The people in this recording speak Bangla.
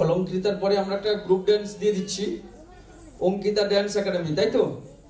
অলঙ্কৃতার পরে আমরা একটা গ্রুপ ড্যান্স দিয়ে দিচ্ছি, অঙ্কিতা ড্যান্স একাডেমি, তাই তো?